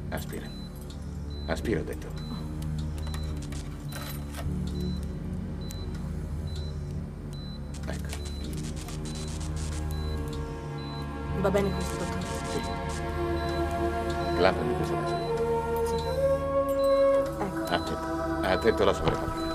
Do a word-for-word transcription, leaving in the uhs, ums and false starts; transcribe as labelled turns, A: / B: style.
A: Aspira. Aspira, ho detto. Ecco.
B: Va bene questo, dottore?
A: Sì. Clampami questo vaso.
B: Ecco.
A: Attento. Attento alla sovrapposizione.